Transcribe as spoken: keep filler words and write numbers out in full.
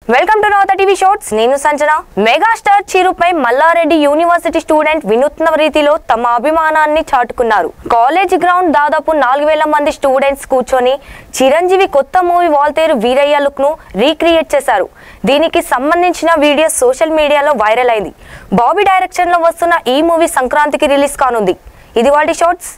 Welcome to Navata TV shorts. నేను Sanjana. Megastar చిరుపై Mallareddy university student వినూత్న రీతిలో తమ అభిమానాన్ని చాటుకున్నారు. కాలేజ్ గ్రౌండ్ దాదాపు నాలుగు వేల మంది స్టూడెంట్స్ కూర్చొని చిరంజీవి కొత్త మూవీ వాల్తేరు వీరయ్య లుక్ ను రీక్రియేట్ చేశారు. దీనికి సంబంధించిన వీడియో సోషల్ మీడియాలో వైరల్ అయింది. బాబీ డైరెక్షన్ లో వస్తున్న ఈ మూవీ సంక్రాంతికి రిలీజ్ కానుంది. ఇది వాటి షార్ట్స్.